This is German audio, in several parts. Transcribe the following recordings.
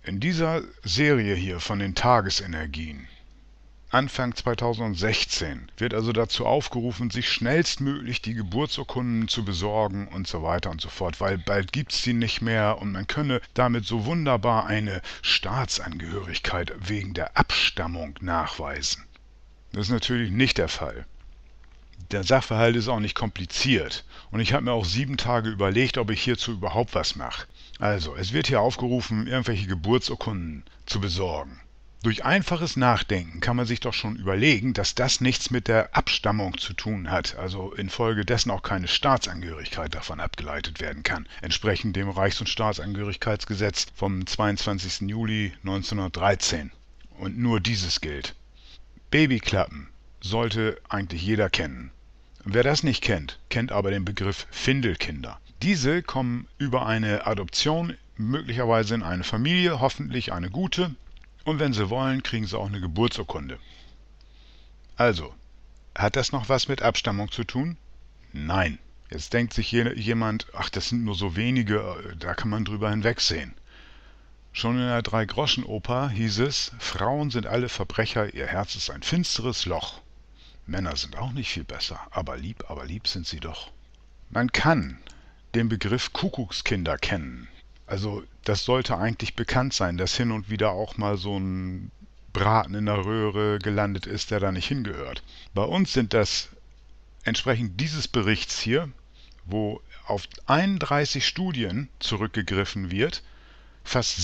In dieser Serie hier von den Tagesenergien, Anfang 2016, wird also dazu aufgerufen, sich schnellstmöglich die Geburtsurkunden zu besorgen und so weiter und so fort, weil bald gibt es die nicht mehr und man könne damit so wunderbar eine Staatsangehörigkeit wegen der Abstammung nachweisen. Das ist natürlich nicht der Fall. Der Sachverhalt ist auch nicht kompliziert und ich habe mir auch 7 Tage überlegt, ob ich hierzu überhaupt was mache. Also, es wird hier aufgerufen, irgendwelche Geburtsurkunden zu besorgen. Durch einfaches Nachdenken kann man sich doch schon überlegen, dass das nichts mit der Abstammung zu tun hat, also infolgedessen auch keine Staatsangehörigkeit davon abgeleitet werden kann, entsprechend dem Reichs- und Staatsangehörigkeitsgesetz vom 22. Juli 1913. Und nur dieses gilt. Babyklappen sollte eigentlich jeder kennen. Wer das nicht kennt, kennt aber den Begriff Findelkinder. Diese kommen über eine Adoption möglicherweise in eine Familie, hoffentlich eine gute, und wenn sie wollen, kriegen sie auch eine Geburtsurkunde. Also, hat das noch was mit Abstammung zu tun? Nein. Jetzt denkt sich jemand, ach, das sind nur so wenige, da kann man drüber hinwegsehen. Schon in der Drei-Groschen-Oper hieß es, Frauen sind alle Verbrecher, ihr Herz ist ein finsteres Loch. Männer sind auch nicht viel besser, aber lieb sind sie doch. Man kann den Begriff Kuckuckskinder kennen. Also das sollte eigentlich bekannt sein, dass hin und wieder auch mal so ein Braten in der Röhre gelandet ist, der da nicht hingehört. Bei uns sind das entsprechend dieses Berichts hier, wo auf 31 Studien zurückgegriffen wird, fast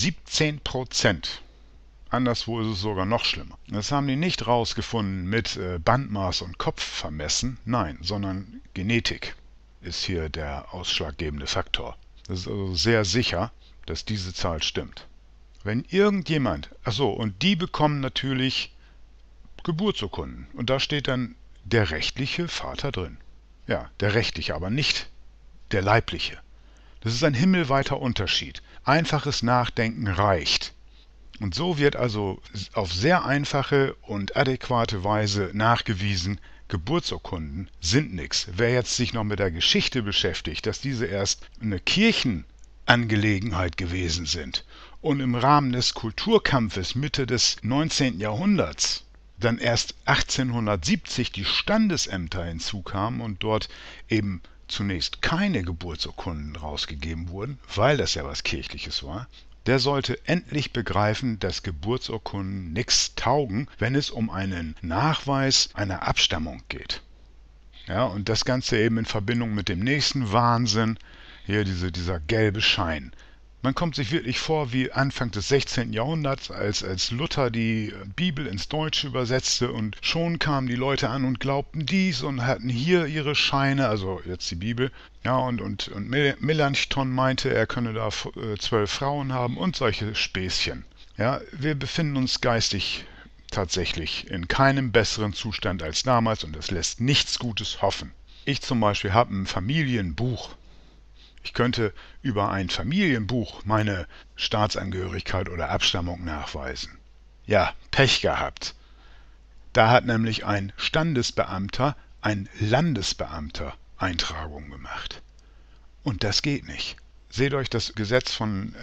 17%. Anderswo ist es sogar noch schlimmer. Das haben die nicht rausgefunden mit Bandmaß und Kopf vermessen, nein, sondern Genetik ist hier der ausschlaggebende Faktor. Das ist also sehr sicher, dass diese Zahl stimmt. Wenn irgendjemand, und die bekommen natürlich Geburtsurkunden und da steht dann der rechtliche Vater drin. Ja, der rechtliche, aber nicht der leibliche. Das ist ein himmelweiter Unterschied. Einfaches Nachdenken reicht. Und so wird also auf sehr einfache und adäquate Weise nachgewiesen, Geburtsurkunden sind nichts. Wer jetzt sich noch mit der Geschichte beschäftigt, dass diese erst eine Kirchenangelegenheit gewesen sind und im Rahmen des Kulturkampfes Mitte des 19. Jahrhunderts dann erst 1870 die Standesämter hinzukamen und dort eben zunächst keine Geburtsurkunden rausgegeben wurden, weil das ja was Kirchliches war, der sollte endlich begreifen, dass Geburtsurkunden nichts taugen, wenn es um einen Nachweis einer Abstammung geht. Ja, und das Ganze eben in Verbindung mit dem nächsten Wahnsinn, hier dieser gelbe Schein. Man kommt sich wirklich vor wie Anfang des 16. Jahrhunderts, als Luther die Bibel ins Deutsche übersetzte und schon kamen die Leute an und glaubten dies und hatten hier ihre Scheine, also jetzt die Bibel. Ja, und Melanchthon meinte, er könne da 12 Frauen haben und solche Späßchen. Ja, wir befinden uns geistig tatsächlich in keinem besseren Zustand als damals und es lässt nichts Gutes hoffen. Ich zum Beispiel habe ein Familienbuch. Ich könnte über ein Familienbuch meine Staatsangehörigkeit oder Abstammung nachweisen. Ja, Pech gehabt. Da hat nämlich ein Standesbeamter, ein Landesbeamter Eintragungen gemacht. Und das geht nicht. Seht euch das Gesetz von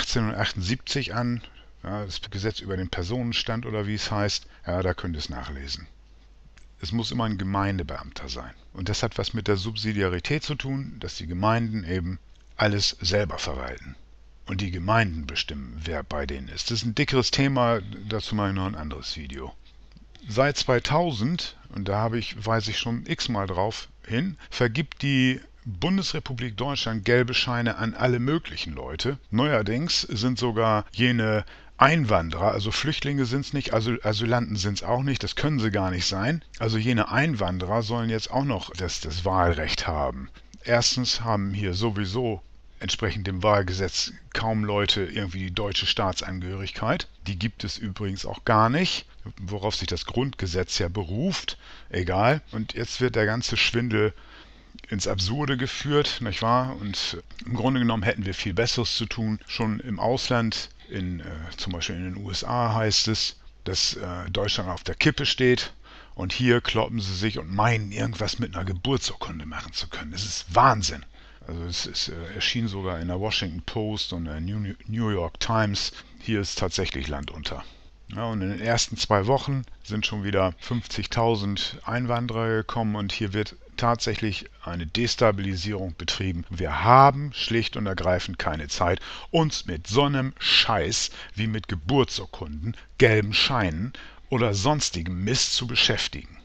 1878 an, ja, das Gesetz über den Personenstand oder wie es heißt, ja, da könnt ihr es nachlesen. Es muss immer ein Gemeindebeamter sein. Und das hat was mit der Subsidiarität zu tun, dass die Gemeinden eben alles selber verwalten. Und die Gemeinden bestimmen, wer bei denen ist. Das ist ein dickeres Thema, dazu mache ich noch ein anderes Video. Seit 2000, und da weise ich schon x-mal drauf hin, vergibt die Bundesrepublik Deutschland gelbe Scheine an alle möglichen Leute. Neuerdings sind sogar jene Einwanderer, also Flüchtlinge sind es nicht, Asylanten sind es auch nicht, das können sie gar nicht sein. Also jene Einwanderer sollen jetzt auch noch das Wahlrecht haben. Erstens haben hier sowieso entsprechend dem Wahlgesetz kaum Leute irgendwie die deutsche Staatsangehörigkeit. Die gibt es übrigens auch gar nicht, worauf sich das Grundgesetz ja beruft. Egal. Und jetzt wird der ganze Schwindel ins Absurde geführt, nicht wahr? Und im Grunde genommen hätten wir viel Besseres zu tun. Schon im Ausland, zum Beispiel in den USA heißt es, dass Deutschland auf der Kippe steht und hier kloppen sie sich und meinen, irgendwas mit einer Geburtsurkunde machen zu können. Das ist Wahnsinn. Also es erschien sogar in der Washington Post und der New York Times. Hier ist tatsächlich Land unter. Ja, und in den ersten 2 Wochen sind schon wieder 50.000 Einwanderer gekommen und hier wird tatsächlich eine Destabilisierung betrieben. Wir haben schlicht und ergreifend keine Zeit, uns mit so einem Scheiß wie mit Geburtsurkunden, gelben Scheinen oder sonstigem Mist zu beschäftigen.